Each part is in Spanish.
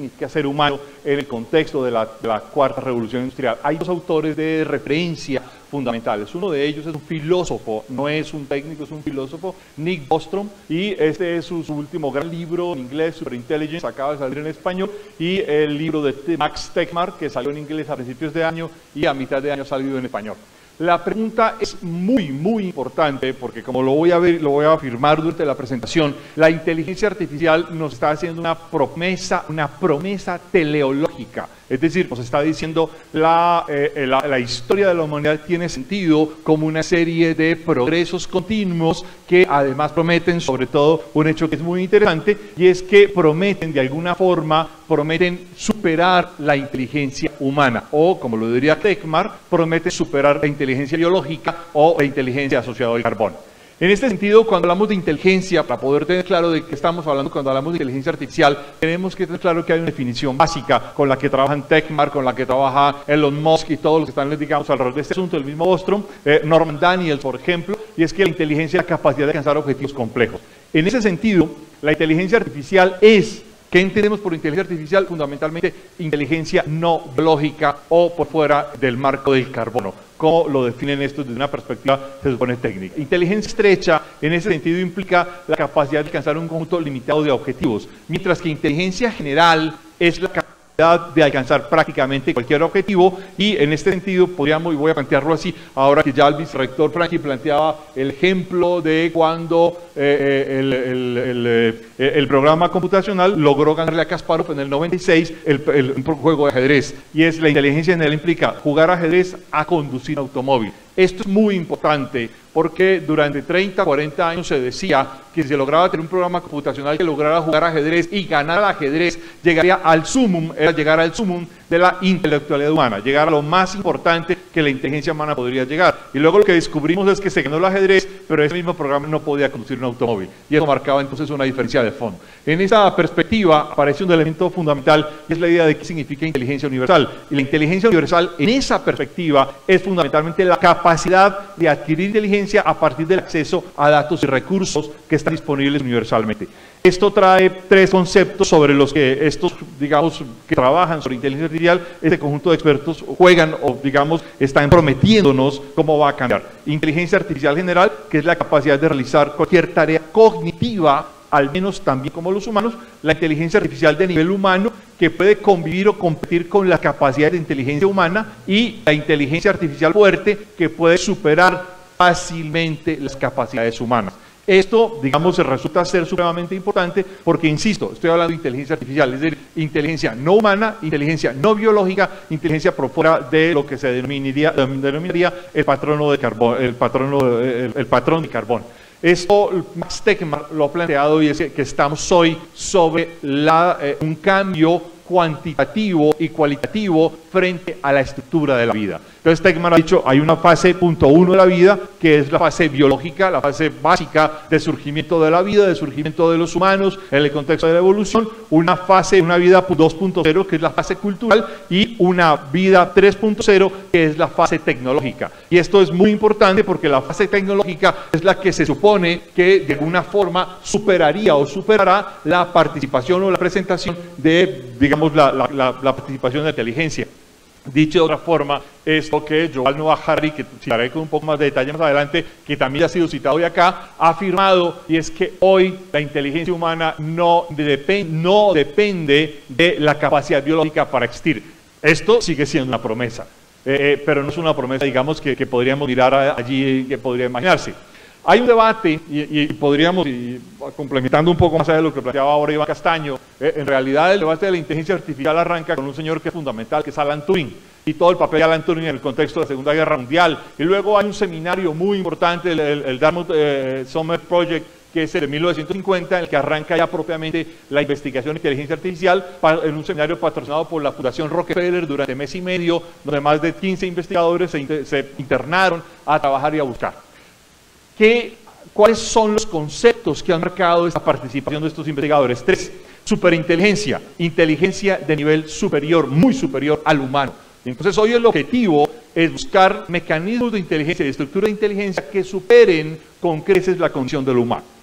significa ser humano en el contexto de la cuarta revolución industrial. Hay dos autores de referencia fundamentales. Uno de ellos es un filósofo, no es un técnico, es un filósofo, Nick Bostrom, y este es su último gran libro en inglés, Superintelligence, acaba de salir en español, y el libro de Max Tegmark, que salió en inglés a principios de año y a mitad de año ha salido en español. La pregunta es muy importante porque, como lo voy a afirmar durante la presentación, la inteligencia artificial nos está haciendo una promesa teleológica. Es decir, nos está diciendo la historia de la humanidad tiene sentido como una serie de progresos continuos que además prometen, sobre todo, un hecho que es muy interesante, y es que prometen de alguna forma, superar la inteligencia humana, o como lo diría Tegmark, prometen superar la inteligencia biológica o la inteligencia asociada al carbón. En este sentido, cuando hablamos de inteligencia, para poder tener claro de qué estamos hablando cuando hablamos de inteligencia artificial, tenemos que tener claro que hay una definición básica con la que trabajan Tegmark, con la que trabaja Elon Musk y todos los que están, digamos, alrededor de este asunto, el mismo Bostrom, Norman Daniels, por ejemplo, y es que la inteligencia es la capacidad de alcanzar objetivos complejos. En ese sentido, la inteligencia artificial es... ¿Qué entendemos por inteligencia artificial? Fundamentalmente, inteligencia no biológica o por fuera del marco del carbono. ¿Cómo lo definen esto desde una perspectiva, se supone, técnica? Inteligencia estrecha, en ese sentido, implica la capacidad de alcanzar un conjunto limitado de objetivos, mientras que inteligencia general es la capacidad de alcanzar prácticamente cualquier objetivo, y en este sentido podríamos, y voy a plantearlo así, ahora que ya el vicerrector Franchi planteaba el ejemplo de cuando el programa computacional logró ganarle a Kasparov en el 96 un juego de ajedrez, y es la inteligencia general implica jugar ajedrez a conducir automóvil. Esto es muy importante porque durante 30, 40 años se decía que si se lograba tener un programa computacional que lograra jugar ajedrez y ganar al ajedrez, llegaría al sumum, era llegar al sumum de la intelectualidad humana, llegar a lo más importante que la inteligencia humana podría llegar. Y luego lo que descubrimos es que se ganó el ajedrez, pero ese mismo programa no podía conducir un automóvil, y eso marcaba entonces una diferencia de fondo. En esa perspectiva aparece un elemento fundamental, y es la idea de qué significa inteligencia universal. Y la inteligencia universal, en esa perspectiva, es fundamentalmente la capacidad de adquirir inteligencia a partir del acceso a datos y recursos que están disponibles universalmente. Esto trae tres conceptos sobre los que estos, digamos, que trabajan sobre inteligencia artificial, este conjunto de expertos juegan o, digamos, están prometiéndonos cómo va a cambiar. Inteligencia artificial general, que es la capacidad de realizar cualquier tarea cognitiva, al menos también como los humanos. La inteligencia artificial de nivel humano, que puede convivir o competir con las capacidades de inteligencia humana, y la inteligencia artificial fuerte, que puede superar fácilmente las capacidades humanas. Esto, digamos, resulta ser supremamente importante porque, insisto, estoy hablando de inteligencia artificial, es decir, inteligencia no humana, inteligencia no biológica, inteligencia por fuera de lo que se denominaría el patrón de carbón. Esto Max Tegmark lo ha planteado, y es que estamos hoy sobre un cambio cuantitativo y cualitativo frente a la estructura de la vida. Entonces Tegmark ha dicho, hay una fase punto 1 de la vida, que es la fase biológica, la fase básica de surgimiento de la vida, de surgimiento de los humanos en el contexto de la evolución, una vida 2.0, que es la fase cultural, y una vida 3.0, que es la fase tecnológica. Y esto es muy importante porque la fase tecnológica es la que se supone que de alguna forma superaría o superará la participación o la presentación de, digamos, la participación de la inteligencia. Dicho de otra forma, esto que Yuval Noah Harari, que citaré con un poco más de detalle más adelante, que también ha sido citado hoy acá, ha afirmado, y es que hoy la inteligencia humana no depende de la capacidad biológica para existir. Esto sigue siendo una promesa, pero no es una promesa, digamos, que podríamos mirar allí, que podría imaginarse. Hay un debate, y podríamos, complementando un poco más allá de lo que planteaba ahora Iván Castaño, en realidad el debate de la inteligencia artificial arranca con un señor que es fundamental, que es Alan Turing, y todo el papel de Alan Turing en el contexto de la Segunda Guerra Mundial. Y luego hay un seminario muy importante, el Dartmouth Summer Project, que es el de 1950, en el que arranca ya propiamente la investigación de inteligencia artificial, en un seminario patrocinado por la Fundación Rockefeller durante mes y medio, donde más de 15 investigadores se internaron a trabajar y a buscar. ¿Cuáles son los conceptos que han marcado esta participación de estos investigadores? 3. Superinteligencia, inteligencia de nivel superior, muy superior al humano. Entonces hoy el objetivo es buscar mecanismos de inteligencia y de estructura de inteligencia que superen con creces la condición del humano.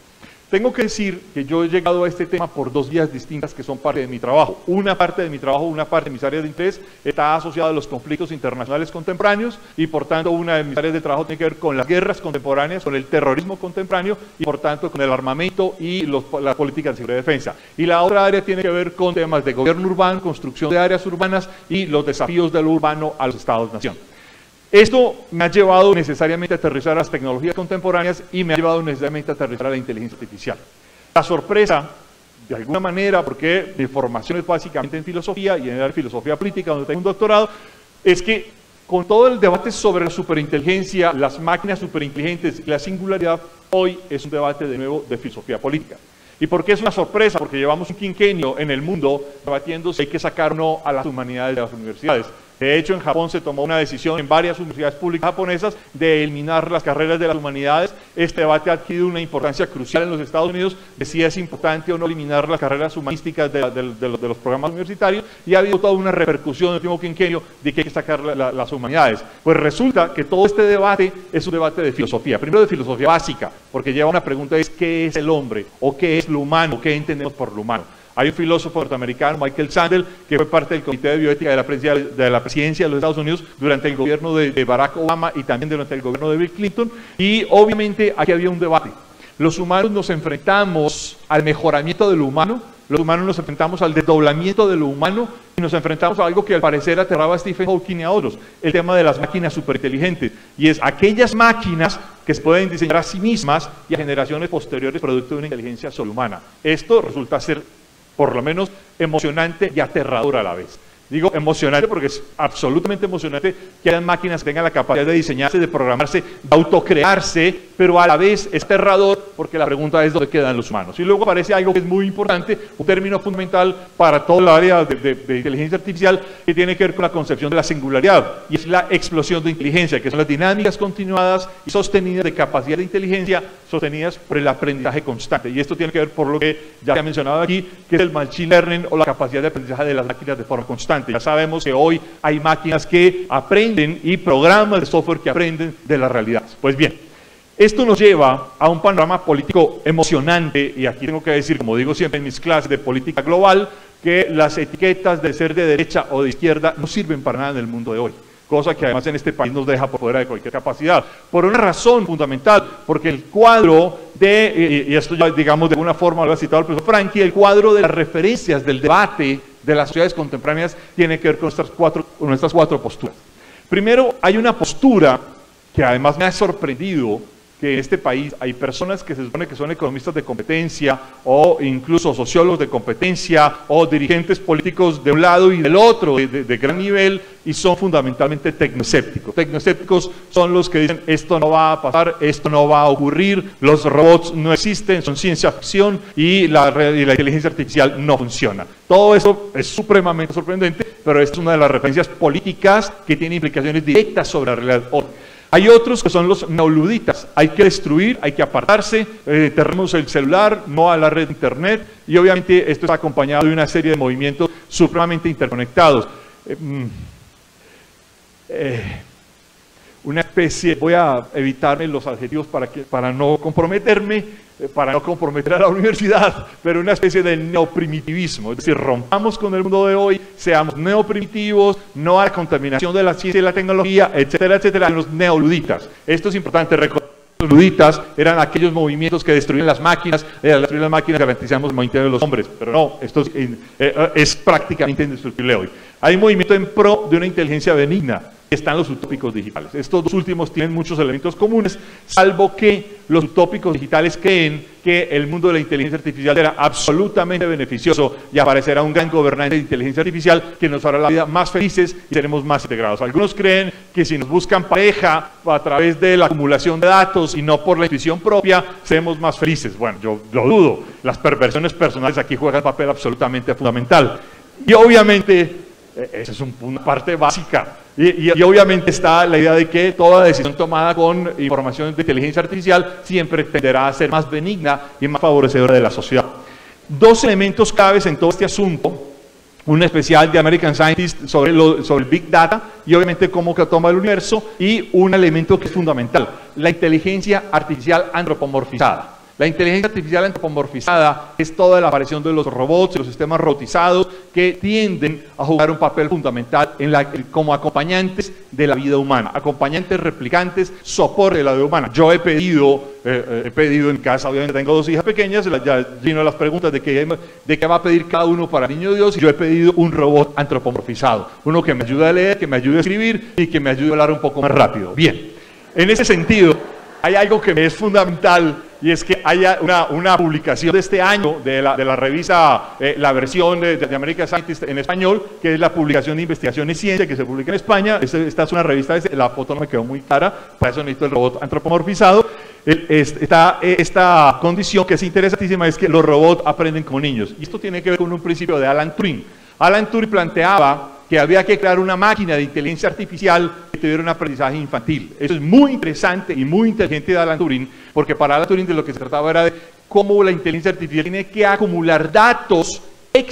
Tengo que decir que yo he llegado a este tema por dos vías distintas que son parte de mi trabajo. Una parte de mi trabajo, una parte de mis áreas de interés está asociada a los conflictos internacionales contemporáneos y por tanto una de mis áreas de trabajo tiene que ver con las guerras contemporáneas, con el terrorismo contemporáneo y por tanto con el armamento y las políticas de seguridad y defensa. Y la otra área tiene que ver con temas de gobierno urbano, construcción de áreas urbanas y los desafíos de lo urbano a los estados-nación. Esto me ha llevado necesariamente a aterrizar a las tecnologías contemporáneas y me ha llevado necesariamente a aterrizar a la inteligencia artificial. La sorpresa, de alguna manera, porque mi formación es básicamente en filosofía y en la filosofía política, donde tengo un doctorado, es que con todo el debate sobre la superinteligencia, las máquinas superinteligentes y la singularidad, hoy es un debate de nuevo de filosofía política. ¿Y por qué es una sorpresa? Porque llevamos un quinquenio en el mundo debatiendo si hay que sacar o no a las humanidades de las universidades. De hecho, en Japón se tomó una decisión en varias universidades públicas japonesas de eliminar las carreras de las humanidades. Este debate ha adquirido una importancia crucial en los Estados Unidos de si es importante o no eliminar las carreras humanísticas de los programas universitarios y ha habido toda una repercusión en el último quinquenio de que hay que sacar las humanidades. Pues resulta que todo este debate es un debate de filosofía, primero de filosofía básica, porque lleva una pregunta, es ¿qué es el hombre? ¿O qué es lo humano? ¿Qué entendemos por lo humano? Hay un filósofo norteamericano, Michael Sandel, que fue parte del Comité de Bioética de la Presidencia de los Estados Unidos durante el gobierno de Barack Obama y también durante el gobierno de Bill Clinton, y obviamente aquí había un debate. Los humanos nos enfrentamos al mejoramiento de lo humano, los humanos nos enfrentamos al desdoblamiento de lo humano y nos enfrentamos a algo que al parecer aterraba a Stephen Hawking y a otros, el tema de las máquinas superinteligentes, y es aquellas máquinas que se pueden diseñar a sí mismas y a generaciones posteriores producto de una inteligencia sobrehumana. Esto resulta ser por lo menos emocionante y aterrador a la vez. Digo emocionante porque es absolutamente emocionante que hayan máquinas que tengan la capacidad de diseñarse, de programarse, de autocrearse, pero a la vez es aterrador porque la pregunta es ¿dónde quedan los humanos? Y luego aparece algo que es muy importante, un término fundamental para toda la área de inteligencia artificial que tiene que ver con la concepción de la singularidad y es la explosión de inteligencia, que son las dinámicas continuadas y sostenidas de capacidad de inteligencia sostenidas por el aprendizaje constante. Y esto tiene que ver por lo que ya se ha mencionado aquí, que es el machine learning o la capacidad de aprendizaje de las máquinas de forma constante. Ya sabemos que hoy hay máquinas que aprenden y programas de software que aprenden de la realidad. Pues bien, esto nos lleva a un panorama político emocionante y aquí tengo que decir, como digo siempre en mis clases de política global, que las etiquetas de ser de derecha o de izquierda no sirven para nada en el mundo de hoy. Cosa que además en este país nos deja por fuera de cualquier capacidad. Por una razón fundamental, porque el cuadro y esto ya digamos de alguna forma lo ha citado el profesor Franchi, el cuadro de las referencias del debate de las sociedades contemporáneas tiene que ver con nuestras cuatro posturas. Primero, hay una postura que además me ha sorprendido, que en este país hay personas que se supone que son economistas de competencia o incluso sociólogos de competencia o dirigentes políticos de un lado y del otro de gran nivel y son fundamentalmente tecnoescépticos. Tecnoescépticos son los que dicen esto no va a pasar, esto no va a ocurrir, los robots no existen, son ciencia ficción y la inteligencia artificial no funciona. Todo eso es supremamente sorprendente, pero esta es una de las referencias políticas que tiene implicaciones directas sobre la realidad hoy. Hay otros que son los neoluditas, hay que destruir, hay que apartarse, tenemos el celular, no a la red de internet y obviamente esto está acompañado de una serie de movimientos supremamente interconectados. Una especie, voy a evitarme los adjetivos para no comprometerme, para no comprometer a la universidad, pero una especie de neoprimitivismo, es decir, rompamos con el mundo de hoy, seamos neoprimitivos, no a la contaminación de la ciencia y la tecnología, etcétera, etcétera, los neoluditas. Esto es importante recordar. Los luditas eran aquellos movimientos que destruían las máquinas, al destruir las máquinas garantizamos el movimiento de los hombres, pero no, esto es prácticamente indestructible hoy. Hay un movimiento en pro de una inteligencia benigna, están los utópicos digitales. Estos dos últimos tienen muchos elementos comunes, salvo que los utópicos digitales creen que el mundo de la inteligencia artificial será absolutamente beneficioso y aparecerá un gran gobernante de inteligencia artificial que nos hará la vida más felices y seremos más integrados. Algunos creen que si nos buscan pareja a través de la acumulación de datos y no por la intuición propia, seremos más felices. Bueno, yo lo dudo. Las perversiones personales aquí juegan un papel absolutamente fundamental. Y obviamente, esa es una parte básica. Y obviamente está la idea de que toda decisión tomada con información de inteligencia artificial siempre tenderá a ser más benigna y más favorecedora de la sociedad. Dos elementos claves en todo este asunto, un especial de American Scientist sobre el Big Data y obviamente cómo que toma el universo y un elemento que es fundamental, la inteligencia artificial antropomorfizada. La inteligencia artificial antropomorfizada es toda la aparición de los robots y los sistemas robotizados que tienden a jugar un papel fundamental como acompañantes de la vida humana, acompañantes, replicantes, soporte de la vida humana. Yo he pedido en casa, obviamente tengo 2 hijas pequeñas, ya vino las preguntas de qué va a pedir cada uno para el niño Dios, y yo he pedido un robot antropomorfizado, uno que me ayude a leer, que me ayude a escribir y que me ayude a hablar un poco más rápido. Bien, en ese sentido, hay algo que me es fundamental, y es que haya una publicación de este año de la revista, la versión de American Scientist en español, que es la publicación de Investigación y Ciencia, que se publica en España. Esta es una revista, la foto no me quedó muy clara, para eso necesito el robot antropomorfizado. Está esta condición que es interesantísima, es que los robots aprenden como niños, y esto tiene que ver con un principio de Alan Turing. Alan Turing planteaba que había que crear una máquina de inteligencia artificial que tuviera un aprendizaje infantil. Eso es muy interesante y muy inteligente de Alan Turing, porque para Alan Turing de lo que se trataba era de cómo la inteligencia artificial tiene que acumular datos,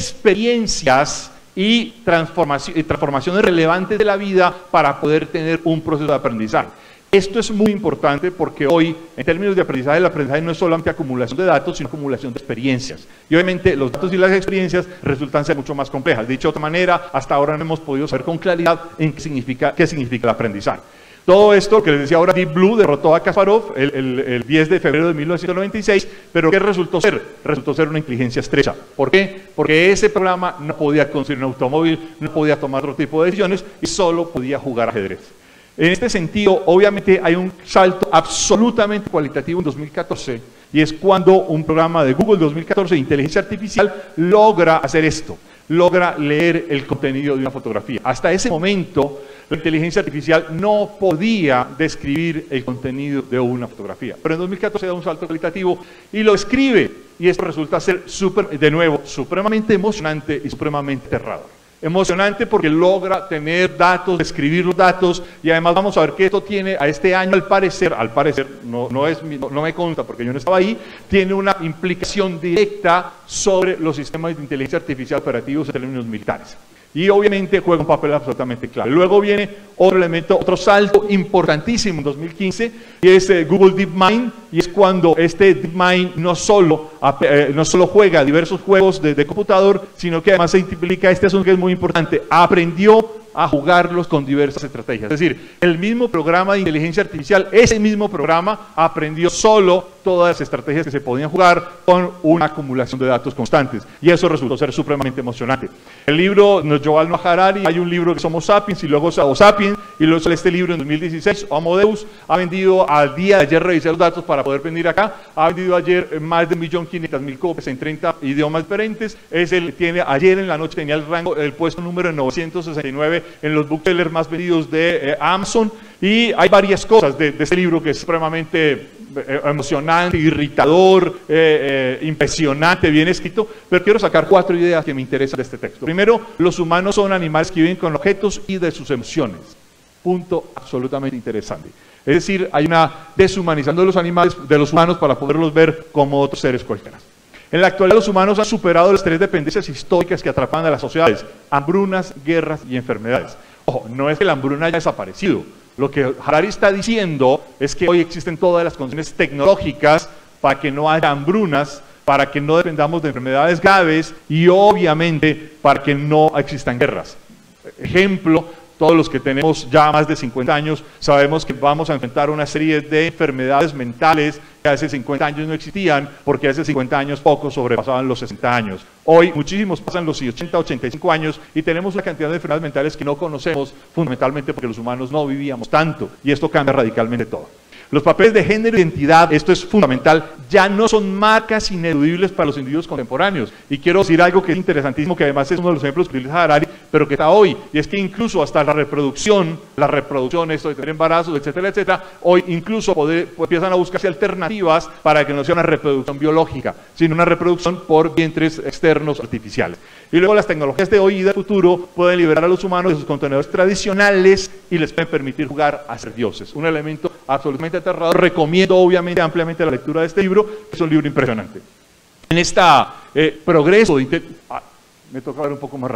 experiencias y transformaciones relevantes de la vida para poder tener un proceso de aprendizaje. Esto es muy importante porque hoy, en términos de aprendizaje, el aprendizaje no es solamente acumulación de datos, sino acumulación de experiencias. Y obviamente los datos y las experiencias resultan ser mucho más complejas. Dicho de otra manera, hasta ahora no hemos podido saber con claridad qué significa el aprendizaje. Todo esto que les decía ahora, Deep Blue derrotó a Kasparov el 10 de febrero de 1996, pero ¿qué resultó ser? Resultó ser una inteligencia estrecha. ¿Por qué? Porque ese programa no podía construir un automóvil, no podía tomar otro tipo de decisiones y solo podía jugar ajedrez. En este sentido, obviamente hay un salto absolutamente cualitativo en 2014, y es cuando un programa de Google 2014 de inteligencia artificial logra hacer esto, logra leer el contenido de una fotografía. Hasta ese momento, la inteligencia artificial no podía describir el contenido de una fotografía, pero en 2014 da un salto cualitativo y lo escribe, y esto resulta ser, de nuevo, supremamente emocionante y supremamente aterrador. Emocionante porque logra tener datos, escribir los datos, y además vamos a ver que esto tiene a este año al parecer no me consta porque yo no estaba ahí, tiene una implicación directa sobre los sistemas de inteligencia artificial operativos en términos militares. Y obviamente juega un papel absolutamente clave. Luego viene otro elemento, otro salto importantísimo en 2015, y es Google DeepMind, y es cuando este DeepMind no solo juega diversos juegos de computador, sino que además se implica este asunto que es muy importante, aprendió a jugarlos con diversas estrategias. Es decir, el mismo programa de inteligencia artificial, ese mismo programa aprendió solo todas las estrategias que se podían jugar con una acumulación de datos constantes, y eso resultó ser supremamente emocionante. El libro nos llevó al Noah Harari, hay un libro que es Homo Sapiens, y luego Sapiens, y luego sale este libro en 2016, Homo Deus. Ha vendido, al día de ayer revisé los datos para poder venir acá, ha vendido ayer más de 1.500.000 copias en 30 idiomas diferentes. Ayer en la noche tenía el puesto número 969 en los booksellers más vendidos de Amazon, y hay varias cosas de este libro que es supremamente emocionante, irritador, impresionante, bien escrito, pero quiero sacar 4 ideas que me interesan de este texto. Primero, los humanos son animales que viven con objetos y de sus emociones. Punto absolutamente interesante. Es decir, hay una deshumanización de los animales, de los humanos, para poderlos ver como otros seres cualquiera. En la actualidad los humanos han superado las 3 dependencias históricas que atrapan a las sociedades: hambrunas, guerras y enfermedades. Ojo, no es que la hambruna haya desaparecido. Lo que Harari está diciendo es que hoy existen todas las condiciones tecnológicas para que no haya hambrunas, para que no dependamos de enfermedades graves y obviamente para que no existan guerras. Ejemplo, todos los que tenemos ya más de 50 años sabemos que vamos a enfrentar una serie de enfermedades mentales que hace 50 años no existían, porque hace 50 años pocos sobrepasaban los 60 años. Hoy muchísimos pasan los 80, 85 años y tenemos una cantidad de enfermedades mentales que no conocemos, fundamentalmente porque los humanos no vivíamos tanto, y esto cambia radicalmente todo. Los papeles de género e identidad, esto es fundamental, ya no son marcas ineludibles para los individuos contemporáneos. Y quiero decir algo que es interesantísimo, que además es uno de los ejemplos que utiliza Harari, pero que está hoy, y es que incluso hasta la reproducción, esto de tener embarazos, etcétera, etcétera, hoy incluso empiezan a buscarse alternativas para que no sea una reproducción biológica, sino una reproducción por vientres externos artificiales. Y luego las tecnologías de hoy y del futuro pueden liberar a los humanos de sus contenedores tradicionales y les pueden permitir jugar a ser dioses. Un elemento absolutamente aterrador. Recomiendo obviamente ampliamente la lectura de este libro, que es un libro impresionante. En este progreso, me toca hablar un poco más rápido.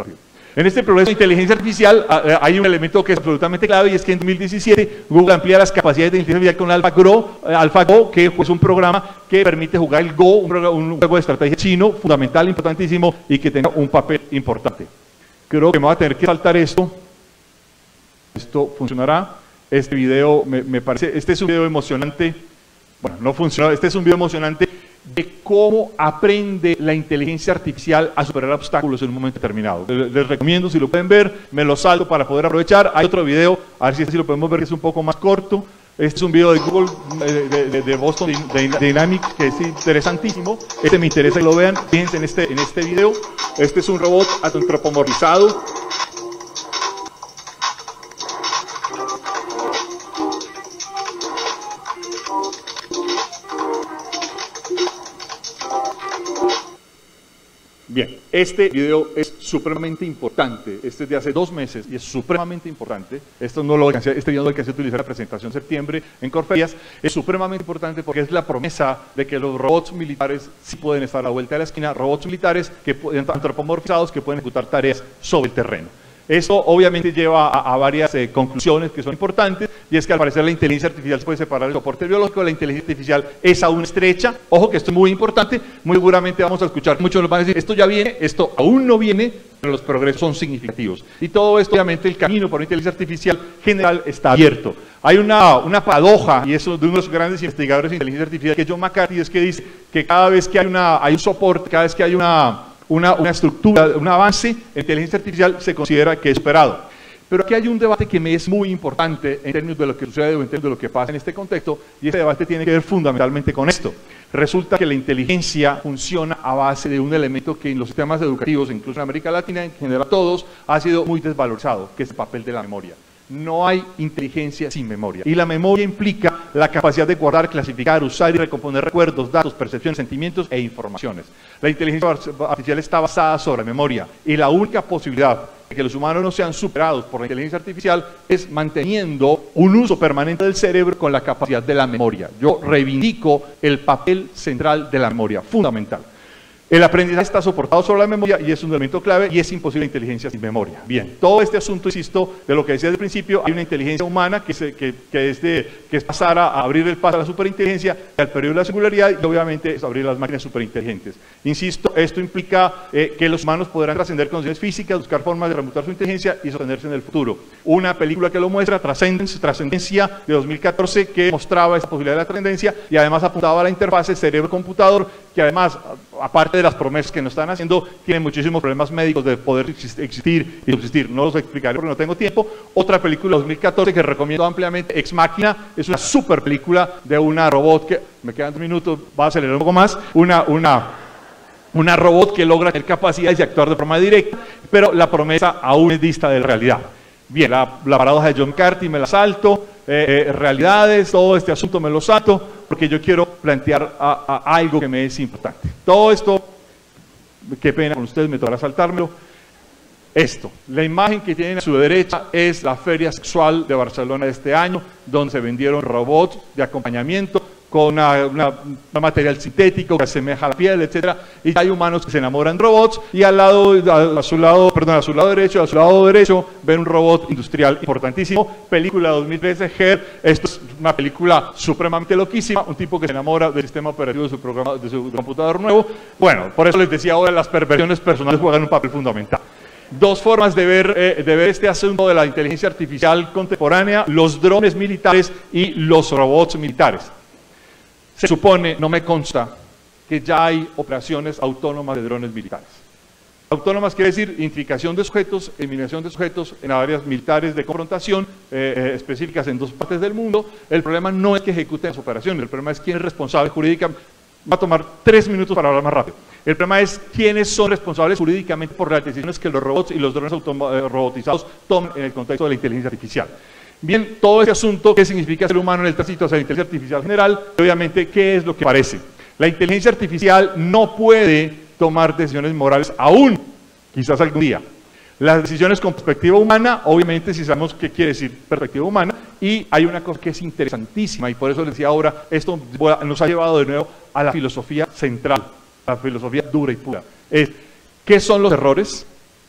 En este proceso de inteligencia artificial hay un elemento que es absolutamente clave y es que en 2017 Google amplía las capacidades de inteligencia artificial con AlphaGo, que es un programa que permite jugar el Go, un juego de estrategia chino fundamental, importantísimo y que tenga un papel importante. Creo que me voy a tener que saltar esto. Esto funcionará. Este video me parece, este es un video emocionante. Bueno, no funciona. Este es un video emocionante de cómo aprende la inteligencia artificial a superar obstáculos en un momento determinado. Les recomiendo, si lo pueden ver, me lo salto para poder aprovechar. Hay otro video, a ver si lo podemos ver, que es un poco más corto. Este es un video de Google, de Boston Dynamics, que es interesantísimo. Este me interesa que lo vean. Fíjense en este video. Este es un robot antropomorfizado. Bien, este video es supremamente importante. Este es de hace 2 meses y es supremamente importante. Este video no lo alcancé a utilizar en la presentación en septiembre en Corferias. Es supremamente importante porque es la promesa de que los robots militares sí pueden estar a la vuelta de la esquina, robots militares antropomorfizados que pueden ejecutar tareas sobre el terreno. Esto obviamente lleva a varias conclusiones que son importantes, y es que al parecer la inteligencia artificial se puede separar del soporte biológico. La inteligencia artificial es aún estrecha. Ojo que esto es muy importante, muy seguramente vamos a escuchar, muchos nos van a decir, esto ya viene, esto aún no viene, pero los progresos son significativos. Y todo esto, obviamente, el camino por la inteligencia artificial general está abierto. Hay una paradoja, y eso de uno de los grandes investigadores de inteligencia artificial, que es John McCarthy, es que dice que cada vez que hay un soporte, cada vez que hay una estructura, un avance en inteligencia artificial, se considera que es esperado. Pero aquí hay un debate que me es muy importante en términos de lo que sucede o en términos de lo que pasa en este contexto, y este debate tiene que ver fundamentalmente con esto. Resulta que la inteligencia funciona a base de un elemento que en los sistemas educativos, incluso en América Latina, en general todos, ha sido muy desvalorizado, que es el papel de la memoria. No hay inteligencia sin memoria. Y la memoria implica la capacidad de guardar, clasificar, usar y recomponer recuerdos, datos, percepciones, sentimientos e informaciones. La inteligencia artificial está basada sobre la memoria, y la única posibilidad de que los humanos no sean superados por la inteligencia artificial es manteniendo un uso permanente del cerebro con la capacidad de la memoria. Yo reivindico el papel central de la memoria, fundamental. El aprendizaje está soportado sobre la memoria y es un elemento clave, y es imposible la inteligencia sin memoria. Bien, todo este asunto, insisto, de lo que decía al principio, hay una inteligencia humana que es pasar a abrir el paso a la superinteligencia, al periodo de la singularidad, y obviamente es abrir las máquinas superinteligentes. Insisto, esto implica que los humanos podrán trascender condiciones físicas, buscar formas de remontar su inteligencia y sostenerse en el futuro. Una película que lo muestra, Trascendencia, de 2014, que mostraba esa posibilidad de la trascendencia y además apuntaba a la interfase cerebro-computador, que además, aparte de las promesas que nos están haciendo, tienen muchísimos problemas médicos de poder existir y subsistir. No los explicaré porque no tengo tiempo. Otra película de 2014 que recomiendo ampliamente, Ex Machina, es una super película de una robot que, me quedan 2 minutos, va a acelerar un poco más, una robot que logra tener capacidades de actuar de forma directa, pero la promesa aún es dista de la realidad. Bien, la paradoja de John McCarthy me la salto, realidades, todo este asunto me lo salto, porque yo quiero plantear algo que me es importante. Todo esto, qué pena con ustedes, me tocará saltármelo. Esto, la imagen que tienen a su derecha es la Feria Sexual de Barcelona de este año, donde se vendieron robots de acompañamiento con un material sintético que asemeja a la piel, etcétera, y hay humanos que se enamoran de robots, y a su lado derecho ven un robot industrial importantísimo. Película 2013, Her. Esto es una película supremamente loquísima, un tipo que se enamora del sistema operativo de su computador nuevo. Bueno, por eso les decía ahora, las perversiones personales juegan un papel fundamental. 2 formas de ver este asunto de la inteligencia artificial contemporánea: los drones militares y los robots militares. Se supone, no me consta, que ya hay operaciones autónomas de drones militares. Autónomas quiere decir identificación de sujetos, eliminación de sujetos en áreas militares de confrontación específicas en 2 partes del mundo. El problema no es que ejecuten las operaciones, el problema es quién es responsable jurídicamente. Va a tomar 3 minutos para hablar más rápido. El problema es quiénes son responsables jurídicamente por las decisiones que los robots y los drones robotizados toman en el contexto de la inteligencia artificial. Bien, todo este asunto, ¿qué significa ser humano en el tránsito hacia la inteligencia artificial general? Obviamente, ¿qué es lo que parece? La inteligencia artificial no puede tomar decisiones morales aún, quizás algún día. Las decisiones con perspectiva humana, obviamente, si sabemos qué quiere decir perspectiva humana, y hay una cosa que es interesantísima, y por eso les decía ahora, esto nos ha llevado de nuevo a la filosofía central, la filosofía dura y pura. ¿Qué son los errores?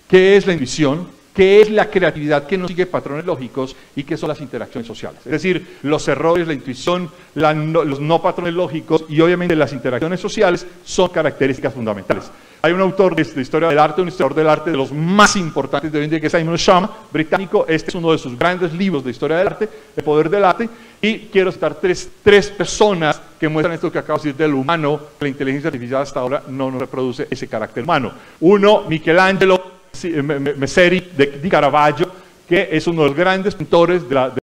qué es la intuición, qué es la creatividad que no sigue patrones lógicos y qué son las interacciones sociales. Es decir, los errores, la intuición, los no patrones lógicos y obviamente las interacciones sociales son características fundamentales. Hay un autor de historia del arte, un historiador del arte de los más importantes de hoy en día, que es Simon Schama, británico. Este es uno de sus grandes libros de historia del arte, El poder del arte. Y quiero citar tres personas que muestran esto que acabo de decir del humano. La inteligencia artificial hasta ahora no nos reproduce ese carácter humano. Uno, Michelangelo Messeri di Caravaggio, que es uno de los grandes pintores de la